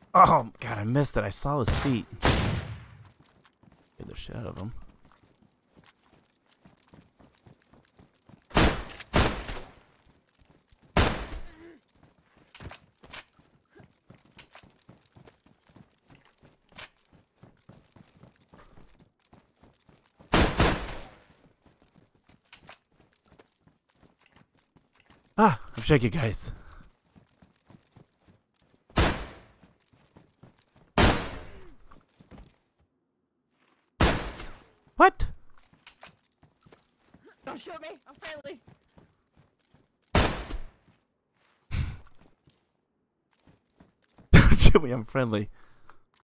Oh, God, I missed it. I saw his feet. Get the shit out of him. Ah, I'm shaking, guys. What? Don't shoot me. I'm friendly. Shoot me, I'm friendly.